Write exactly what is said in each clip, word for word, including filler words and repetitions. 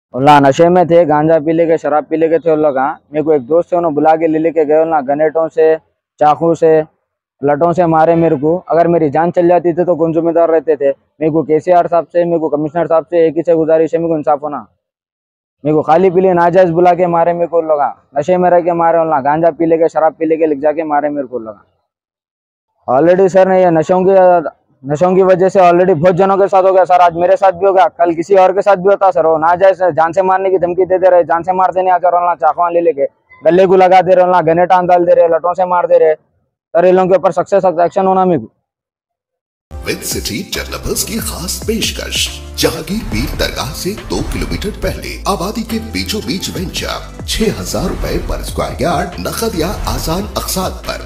उल्ला नशे में थे, गांजा पी लेके शराब पी लेके थे। उन लोग हाँ, मेरे को एक दोस्त से उन्होंने बुला के ले लेके गए ना, गनेटों से, चाकू से, लटों से मारे मेरे को। अगर मेरी जान चल जाती थी तो कौन जिम्मेदार रहते थे। मेरे को केसीआर साहब से, मेरे को कमिश्नर साहब से एक ही से गुजारिश है, मेरे को इंसाफ होना। मेरे को खाली पी ले नाजायज बुला के मारे मेरे को लोग, नशे में रह के मारे। उल्ला गांजा पी लेके शराब पी लेके लिख जाके मारे मेरे को लोग। ऑलरेडी सर ने ये नशों की नशों की वजह से ऑलरेडी बहुत जनों के साथ हो गया सर। आज मेरे साथ भी हो गया, कल किसी और के साथ भी होता सर। वो ना जाए जान से मारने की धमकी देते रहे, जान से मारते नहीं आकर चाकू ले लेके गले को लगा दे रहे, गनेटा डाल दे रहे, लटों से मार दे रहे सर। इन लोगों के ऊपर सख्त से सख्त एक्शन होना। मेरे को विद सिटी डेवलपर्स की खास पेशकश, जहांगीर पीर दरगाह से दो किलोमीटर पहले आबादी के बीचों बीच वेंचर, छह हजार रूपए पर स्क्वायर यार्ड, नकद या आसान अकसाद पर।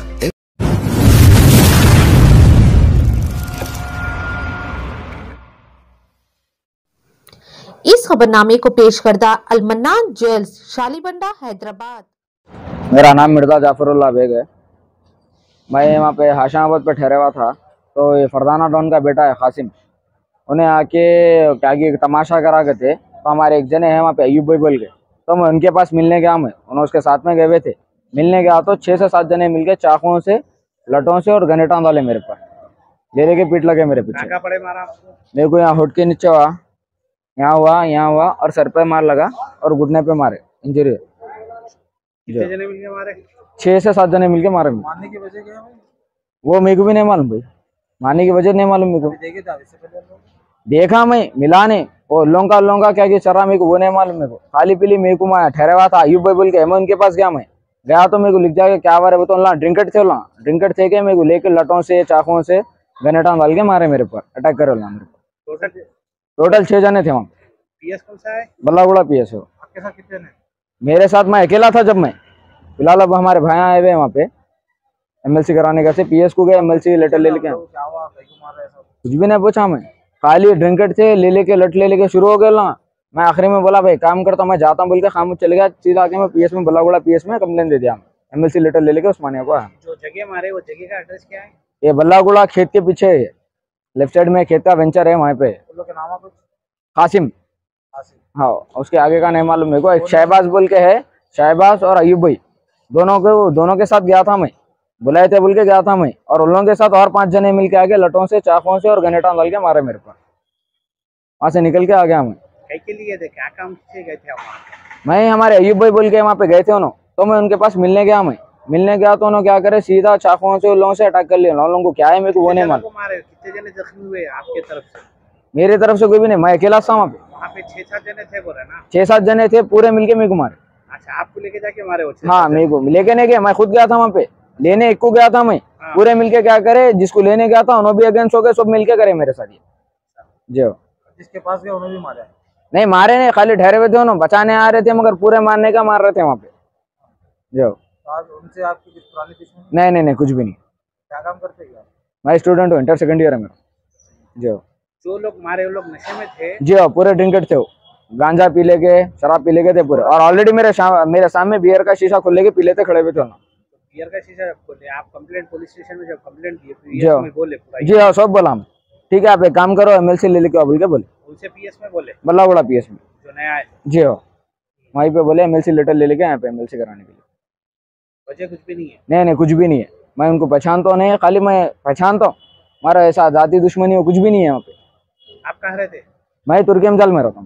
इस खबरनामे को पेश करदा अलमन्नान ज्वेल्स, शालीबंडा, हैदराबाद। मेरा नाम मिर्जा जाफरुल्लाह बेग है। मैं वहाँ पे हाशाबाद पे ठहरा हुआ था, तो ये फरदाना डॉन का बेटा है कासिम, उन्हें आके क्या कि तमाशा करा के थे। तो हमारे एक जने हैं वहाँ पे अयूब भाई बोल के, तो मैं उनके पास मिलने गया। मैं उन्होंने उसके साथ में गए हुए थे। मिलने गया तो छः से सात जने मिलके चाकुओं से, लटों से और गनेटा डाले मेरे पर, ले लेके पीट लगे मेरे पीछे। पड़े मारा मेरे को यहाँ होठ के नीचे हुआ, यहाँ हुआ, यहाँ हुआ और सर पे मार लगा और घुटने पे मारे, इंजरी। कितने जने मिलके मारे? छह से सात जने मिलके मारे। मारने की वजह क्या है वो मेरे को भी नहीं मालूम भाई, मारने की वजह नहीं मालूम मेरे को। देखे था इससे पहले देखा मैं, मिला नहीं। वो लोंगा लोंगा क्या कि चरा मेरे को वो नहीं मालूम मेरे को। खाली पीली मेरे को मैं ठहरा हुआ था अयूब भाई बोल के, मैं उनके पास गया। मैं गया तो मेरे को लिख जाके क्या बारे वो तो ड्रिंकट थे, ला ड्रिंकट थे के मेरे को लेके लटों से, चाकुओं से, गनेटा डाल के मारे मेरे पर, अटैक करे मेरे पर। टोटल टोटल छह जने थे वहाँ। पीएस कौन सा है? बल्लागुड़ा पीएस है। आपके साथ कितने जने? मेरे साथ मैं अकेला था जब। मैं फिलहाल अब हमारे भाई आए हुए वहाँ पे एमएलसी कराने का से, पीएस को गए, एमएलसी लेटर ले लेके। क्या हुआ? मार रहे सब? कुछ भी नहीं पूछा मैं, खाली ड्रिंकेट थे, ले लेके लट ले लेके शुरू हो गए ना। मैं आखिरी में बोला भाई काम करता हूँ, मैं जाता हूँ बोल के खामोश चले गया। सीधा आके मैं पीएस में, बल्लागुड़ा पीएस में कंप्लेन दे दिया। एमएलसी लेटर ले लेके उस्मानिया को। जो जगह मारे वो जगह का एड्रेस क्या है? ये बल्लागुड़ा खेत के पीछे है, लेफ्ट साइड में खेत का वेंचर है वहाँ पे। उन लोग के नाम कुछ? कासिम। हाँ, उसके आगे का नहीं मालूम मेरे को। एक शहबाज बोल के है, शहबाज और अयूब भाई, दोनों के दोनों के साथ गया था मैं, बुलाए थे बोल के गया था मैं। और उन लोगों के साथ और पांच जने मिलके आगे लटों से, चाकुओं से और गनेटा डाल के मारे मेरे पर। वहां से निकल के आ गया मैं। के लिए थे, क्या काम से गए थे आप? मैं हमारे अयूब भाई बोल के वहाँ पे गए थे उन्होंने, तो मैं उनके पास मिलने गया। मैं मिलने गया तो उन्होंने क्या करे, सीधा चाकुओं से उन लोगों से अटैक कर लिया। उन लोगों को क्या है मेरे को वो नहीं मालूम। कितने जने जख्मी हुए आपके तरफ से? मेरी तरफ से कोई भी नहीं, मैं अकेला था वहाँ पे। वहाँ पे छह सात जने थे बोले ना? छह सात जने थे पूरे मिलके मेरे को मारे। अच्छा, आपको लेके जाके मारे वो? हाँ, मेरे को लेके नहीं गए, मैं खुद गया था वहाँ पे लेने, एक को गया था मैं। हाँ। पूरे मिलके क्या करे, जिसको लेने गया था उन्होंने भी अगेंस्ट हो गए, सब मिलके करे मेरे साथ ये। जो जिसके पास गए उन्होंने भी मारा? नहीं मारे नहीं, खाली ठहरे हुए थे, उन्होंने बचाने आ रहे थे, मगर पूरे मारने का मार रहे थे वहाँ पे। जो आज उनसे आपकी कुछ पुरानी दुश्मनी? नहीं नहीं नहीं, कुछ भी नहीं। क्या काम करते हैं? मैं स्टूडेंट हूँ, इंटर सेकंड ईयर है मेरा। जो जो लोग मारे वो लोग नशे में थे? जी हाँ, पूरे ड्रिंकेट थे वो, गांजा पी लेके, शराब पी लेके थे पूरे। और ऑलरेडी मेरे मेरे सामने बियर का शीशा खोल लेके पी लेते खड़े हुए थे। बियर का शीशा खोले? आप कंप्लेंट पुलिस स्टेशन में जब कंप्लेंट की बोले? जी हाँ, सब बोला हम। ठीक है, आप एक काम करो, एमएलसी ले लेके बोल के बोले। उनसे पीएस में बोले? बल्लागुड़ा पीएस में जो नया है? जी हाँ, वहीं पे बोले एमएलसी लेटर ले लेके यहाँ पे एमएलसी कराने के लिए। वजह कुछ भी नहीं है? नहीं नहीं, कुछ भी नहीं है। मैं उनको पहचानता तो नहीं है, खाली मैं पहचानता हूँ, हमारा ऐसा जाति दुश्मनी हो कुछ भी नहीं है वहाँ पे। आप कहाँ रहते? मैं तुर्की-ए-मजाल में रहता हूँ।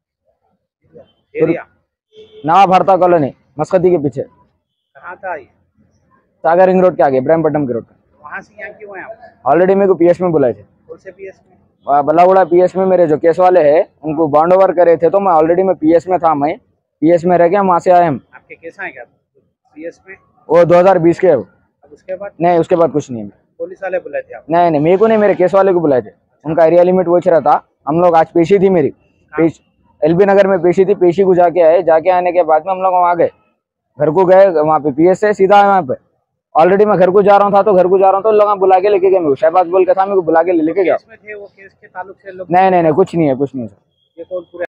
एरिया? नवा भारता कॉलोनी, मस्कती के पीछे। कहाँ था ये? सागर रिंग रोड के आगे, इब्राहिमपट्टनम के रोड पे। वहाँ से यहाँ क्यों हैं आप? ऑलरेडी मेरे को पीएस में बुलाए थे। कौन से पीएस में? बल्लागुड़ा पीएस में मेरे जो केस वाले हैं उनको बॉन्ड ओवर करे थे, तो मैं ऑलरेडी मैं पीएस में था। मैं पीएस में रह गया, वहाँ से आए हम। आपके केस आए क्या पीएस में? वो दो हजार बीस के है वो। अब उसके बाद? नहीं, उसके बाद कुछ नहीं है। पुलिस वाले बुलाए थे आप? नहीं नहीं, मेरे को नहीं, मेरे केस वाले को बुलाए थे। उनका एरिया लिमिट वो रहा था। हम लोग आज पेशी थी मेरी, पेश एलबी नगर में पेशी थी, पेशी को जाके आए। जाके आने के बाद में हम लोग वहाँ गए, घर को गए, वहाँ पे पीएस से सीधा वहाँ पे। ऑलरेडी मैं घर को जा रहा था, तो घर को जा रहा हूँ तो लोग बुला के लेके गए। मेरे को शहबाज बोल के था, मेरे को बुला के लेके गया। थे वो केस के ताल्लुक से लोग? नहीं नहीं नहीं, कुछ नहीं है, कुछ नहीं है सर। ये कौन पूरे